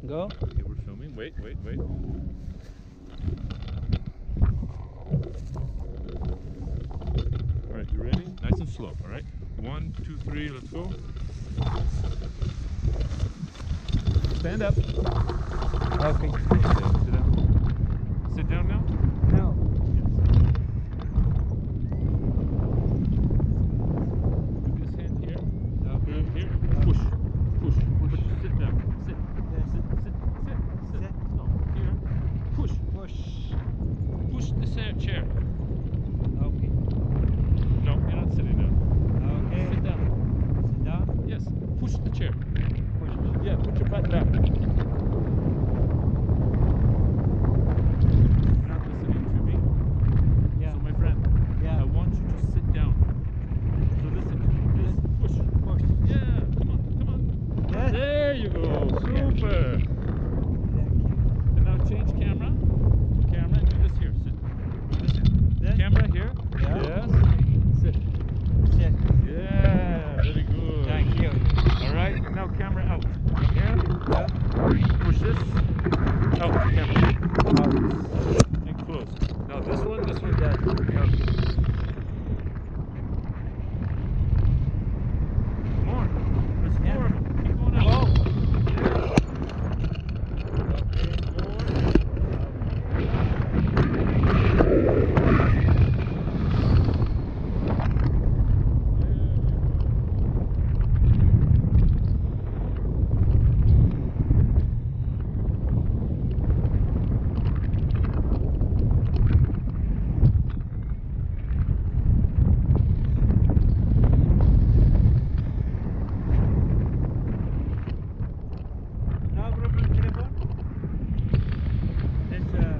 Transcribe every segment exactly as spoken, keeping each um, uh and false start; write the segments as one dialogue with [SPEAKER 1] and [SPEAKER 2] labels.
[SPEAKER 1] Go.
[SPEAKER 2] Okay, we're filming. Wait, wait, wait. All right, you ready? Nice and slow, all right? One, two, three, let's go. Stand up.
[SPEAKER 1] Okay.
[SPEAKER 2] Okay, sit down. Sit down now?
[SPEAKER 1] No.
[SPEAKER 2] Put this hand here.
[SPEAKER 1] Okay.
[SPEAKER 2] Here. Push. Push. Push. Sit down. Sit. Sit. Sit. Sit. Sit. No. Here. Push.
[SPEAKER 1] Push.
[SPEAKER 2] Push the sa- chair.
[SPEAKER 1] Okay.
[SPEAKER 2] No, you're not sitting down.
[SPEAKER 1] Okay.
[SPEAKER 2] Sit down.
[SPEAKER 1] Sit down.
[SPEAKER 2] Yes. Push the chair.
[SPEAKER 1] Push.
[SPEAKER 2] Yeah, put your butt back. You're not listening to me.
[SPEAKER 1] Yeah.
[SPEAKER 2] So my friend,
[SPEAKER 1] Yeah.
[SPEAKER 2] I want you to sit down. So listen to me. Just push.
[SPEAKER 1] Push.
[SPEAKER 2] Yeah, come on, come on.
[SPEAKER 1] Yes.
[SPEAKER 2] There you go. Super.
[SPEAKER 1] Thank you.
[SPEAKER 2] And now change camera. Camera, and do this here. Sit. Listen.
[SPEAKER 1] Then?
[SPEAKER 2] Camera here.
[SPEAKER 1] Yeah.
[SPEAKER 2] Yes. Sit.
[SPEAKER 1] Sit.
[SPEAKER 2] Yeah, very good.
[SPEAKER 1] Thank you.
[SPEAKER 2] All right, now camera out. Here.
[SPEAKER 1] Yeah.
[SPEAKER 2] Push this. Out, camera.
[SPEAKER 1] Out.
[SPEAKER 2] And close. Now this one, this one, that. Okay. More. There's
[SPEAKER 1] Yeah.
[SPEAKER 2] four of them. Keep going out.
[SPEAKER 1] Oh. No problem, telephone. This, uh,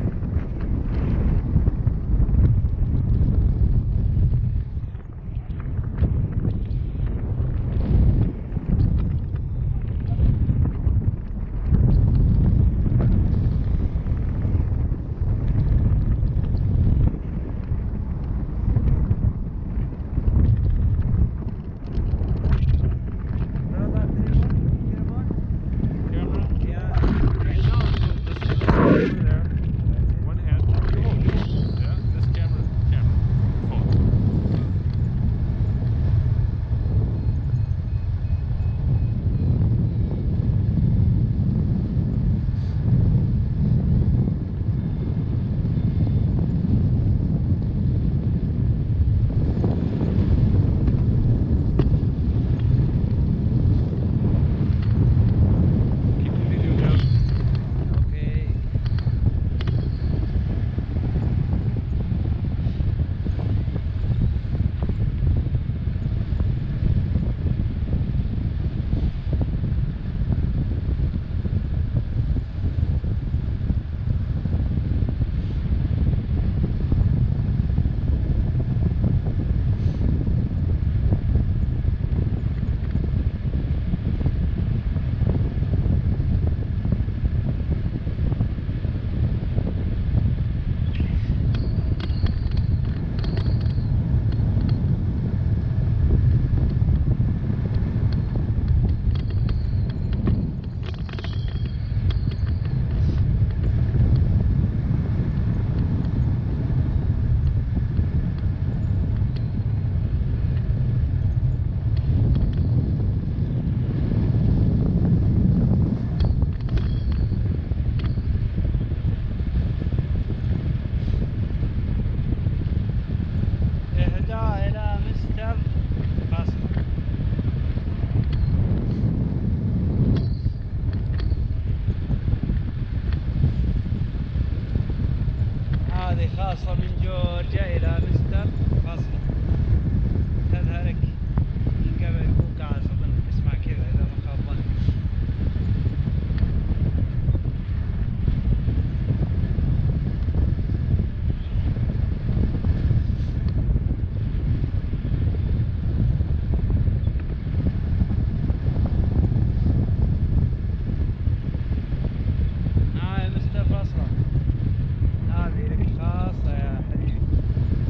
[SPEAKER 1] Brother, telephone, telephone.
[SPEAKER 2] Camera.
[SPEAKER 1] Yeah.
[SPEAKER 2] Right now, this is over there. One hand. You hold. You hold. Yeah. This camera. Camera. Phone. Keep the video down.
[SPEAKER 1] Okay. إهداء إلى مستر فاصل. هذه خاصة من جورجيا إلى مستر فاصل. تذهلك من قبل بوقع أظن اسمها كذا إذا ما خاب ظني. هاي مستر فاصلة. هذه لك خاصة يا حبيبي.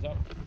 [SPEAKER 1] up.